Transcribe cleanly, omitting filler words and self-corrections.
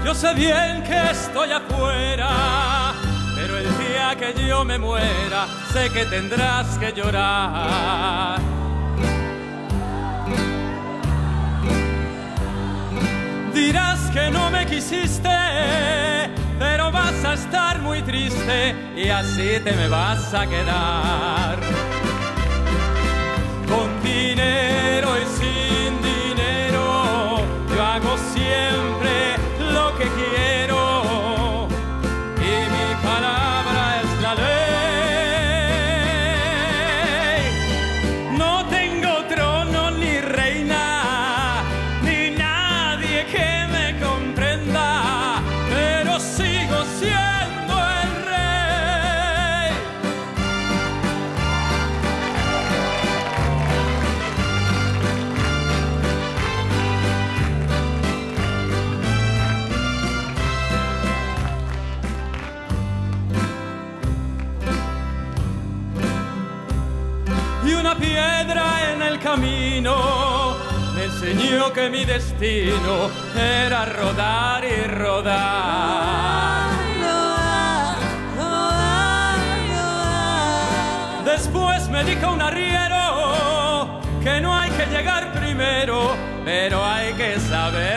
Yo sé bien que estoy afuera, pero el día que yo me muera, sé que tendrás que llorar. Dirás que no me quisiste, pero vas a estar muy triste y así te me vas a quedar. Con dinero y sin dinero, yo hago siempre lo que quiero y mi palabra es la ley. No tengo trono ni reina, ni nadie que me comprenda, pero sigo siendo el rey. Y una piedra en el camino me enseñó que mi destino era rodar y rodar. Después me dijo un arriero que no hay que llegar primero, pero hay que saber